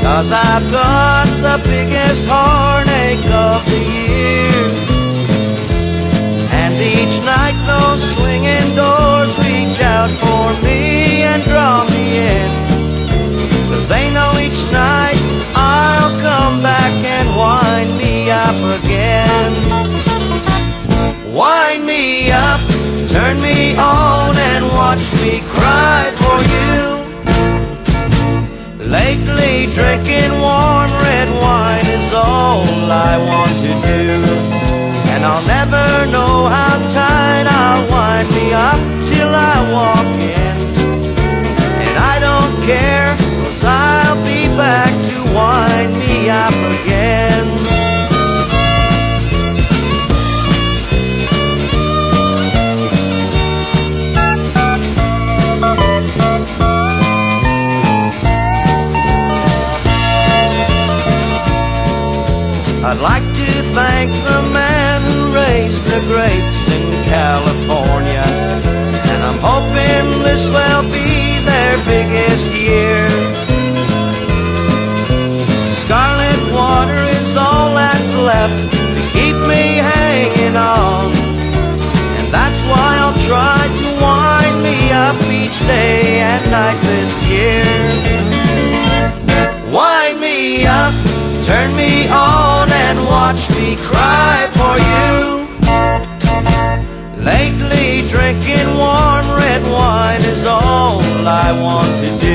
'cause I've got the biggest heartache of the year. And each night those swinging doors reach out for me and draw me in, 'cause they know each night I'll come back and wind me up again. Wind me up, turn me on and watch me cry for you. Lately drinking warm red wine is all I want to do, and I'll never know how tight I'll wind me up till I walk in. And I don't care, 'cause I'll be back to wind me up again. I'd like to thank the man who raised the grapes in California, and I'm hoping this will be their biggest year. Scarlet water is all that's left to keep me hanging on, and that's why I'll try to wind me up each day and night this year. Wind me up, turn me on and watch me cry for you. Lately drinking warm red wine is all I want to do.